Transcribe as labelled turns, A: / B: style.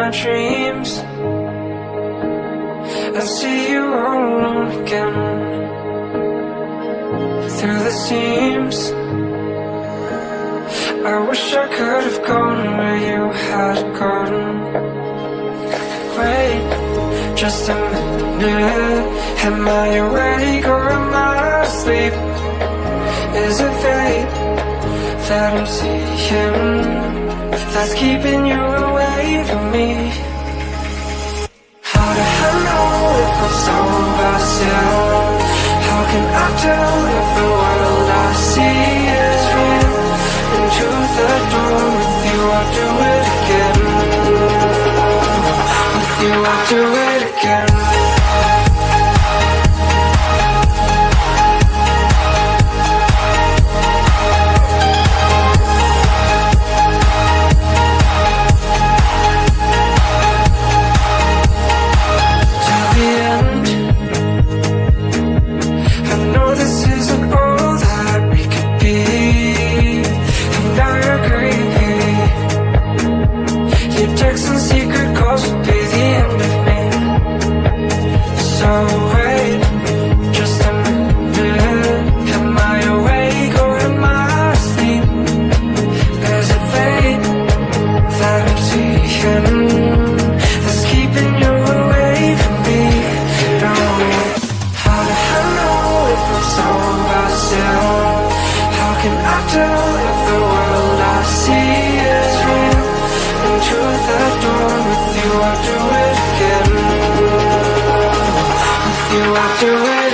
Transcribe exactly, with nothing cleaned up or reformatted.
A: my dreams, I see you all alone again. Through the seams, I wish I could have gone where you had gone. Wait, just a minute. Am I awake or am I asleep? Is it fate that I'm seeing that's keeping you away from me? How do I know if I'm so myself? How can I tell if the world I see is real? Into the door with you, I'll do it again. With you, I'll do it again. Do it.